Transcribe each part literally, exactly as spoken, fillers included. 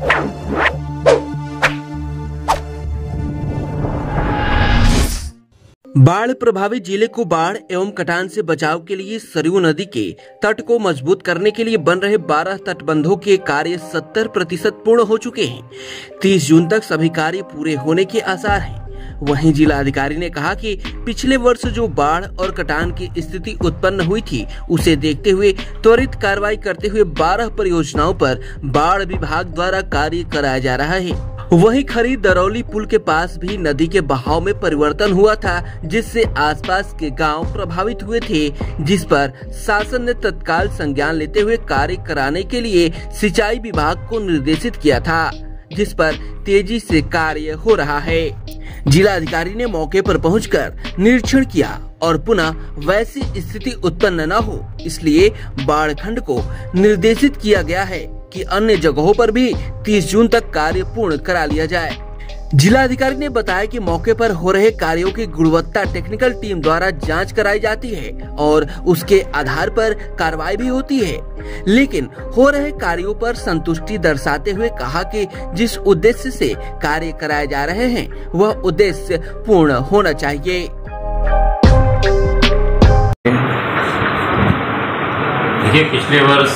बाढ़ प्रभावित जिले को बाढ़ एवं कटान से बचाव के लिए सरयू नदी के तट को मजबूत करने के लिए बन रहे बारह तटबंधों के कार्य सत्तर प्रतिशत पूर्ण हो चुके हैं। तीस जून तक सभी कार्य पूरे होने के आसार हैं। वहीं जिला अधिकारी ने कहा कि पिछले वर्ष जो बाढ़ और कटान की स्थिति उत्पन्न हुई थी, उसे देखते हुए त्वरित कार्रवाई करते हुए बारह परियोजनाओं पर बाढ़ विभाग द्वारा कार्य कराया जा रहा है। वहीं खरीद दरौली पुल के पास भी नदी के बहाव में परिवर्तन हुआ था, जिससे आसपास के गांव प्रभावित हुए थे, जिस पर शासन ने तत्काल संज्ञान लेते हुए कार्य कराने के लिए सिंचाई विभाग को निर्देशित किया था, जिस पर तेजी से कार्य हो रहा है। जिला अधिकारी ने मौके पर पहुंचकर निरीक्षण किया और पुनः वैसी स्थिति उत्पन्न न हो, इसलिए बाढ़ खंड को निर्देशित किया गया है कि अन्य जगहों पर भी तीस जून तक कार्य पूर्ण करा लिया जाए। जिला अधिकारी ने बताया कि मौके पर हो रहे कार्यों की गुणवत्ता टेक्निकल टीम द्वारा जांच कराई जाती है और उसके आधार पर कार्रवाई भी होती है, लेकिन हो रहे कार्यों पर संतुष्टि दर्शाते हुए कहा कि जिस उद्देश्य से कार्य कराए जा रहे हैं वह उद्देश्य पूर्ण होना चाहिए। देखिए, पिछले वर्ष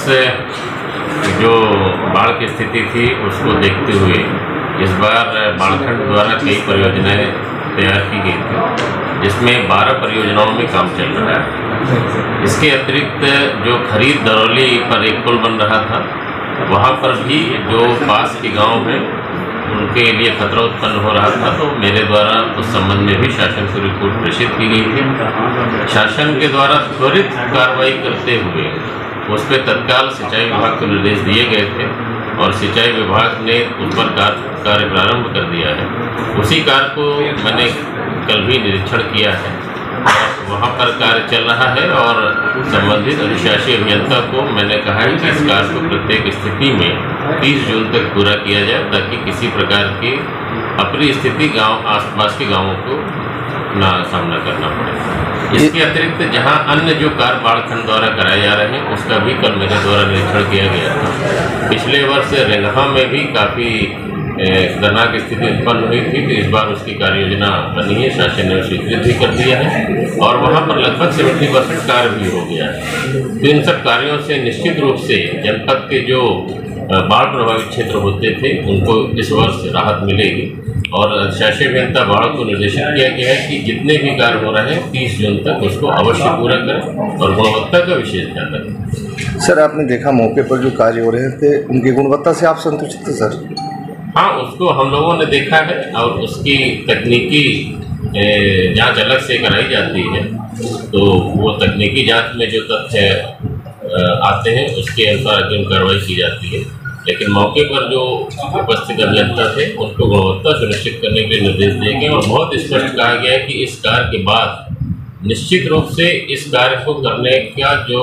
जो बाढ़ की स्थिति थी उसको देखते हुए इस बार बाढ़खंड द्वारा कई परियोजनाएं तैयार की गई थी, जिसमें बारह परियोजनाओं में काम चल रहा है। इसके अतिरिक्त जो खरीद दरौली पर एक पुल बन रहा था, वहां पर भी जो पास के गांव हैं उनके लिए खतरा उत्पन्न हो रहा था, तो मेरे द्वारा उस संबंध में भी शासन को रिपोर्ट प्रेषित की गई थी। शासन के द्वारा त्वरित कार्रवाई करते हुए उस पर तत्काल सिंचाई विभाग को निर्देश दिए गए थे और सिंचाई विभाग ने उस पर कार्य प्रारंभ कर दिया है। उसी कार्य को मैंने कल भी निरीक्षण किया है और वहाँ पर कार्य चल रहा है और संबंधित अधिशासी अभियंता को मैंने कहा है कि इस कार्य को प्रत्येक स्थिति में तीस जून तक पूरा किया जाए, ताकि किसी प्रकार की अप्रिय स्थिति गाँव आसपास के गाँवों को ना सामना करना पड़े। इसके अतिरिक्त जहां अन्य जो कार्य बाढ़खंड द्वारा कराए जा रहे हैं उसका भी कल मेरे द्वारा निरीक्षण किया गया था। पिछले वर्ष रेंगहा में भी काफ़ी खतरनाक स्थिति उत्पन्न हुई थी, तो इस बार उसकी कार्य योजना बनी है, शासन ने स्वीकृत भी कर दिया है और वहां पर लगभग सेवेंटी परसेंट कार्य भी हो गया है। तो इन सब कार्यों से निश्चित रूप से जनपद के जो बाढ़ प्रभावित क्षेत्र होते थे उनको इस वर्ष राहत मिलेगी और शासी अभियंता बाढ़ को निर्देशित किया गया है कि जितने भी कार्य हो रहे हैं तीस जून तक उसको अवश्य पूरा करें और गुणवत्ता का विशेष ध्यान रखें। सर, आपने देखा मौके पर जो कार्य हो रहे थे उनकी गुणवत्ता से आप संतुष्ट थे सर? हाँ, उसको हम लोगों ने देखा है और उसकी तकनीकी जांच अलग से कराई जाती है, तो वो तकनीकी जांच में जो तथ्य आते हैं उसके अनुसार अग्रिम कार्रवाई की जाती है। लेकिन मौके पर जो उपस्थित अभियंता थे उनको गुणवत्ता सुनिश्चित करने के निर्देश दिए गए और बहुत स्पष्ट कहा गया है कि इस कार्य के बाद निश्चित रूप से इस कार्य को करने का जो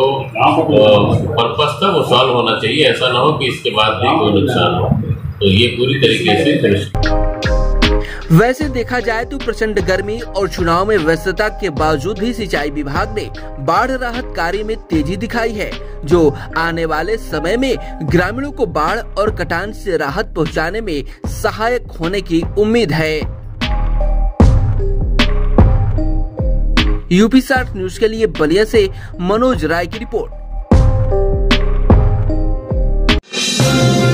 पर्पस था वो सॉल्व होना चाहिए। ऐसा ना हो कि इसके बाद भी कोई नुकसान हो, तो ये पूरी तरीके से सुनिश्चित। वैसे देखा जाए तो प्रचंड गर्मी और चुनाव में व्यस्तता के बावजूद भी सिंचाई विभाग ने बाढ़ राहत कार्य में तेजी दिखाई है, जो आने वाले समय में ग्रामीणों को बाढ़ और कटान से राहत पहुंचाने में सहायक होने की उम्मीद है। यूपी साठ न्यूज के लिए बलिया से मनोज राय की रिपोर्ट।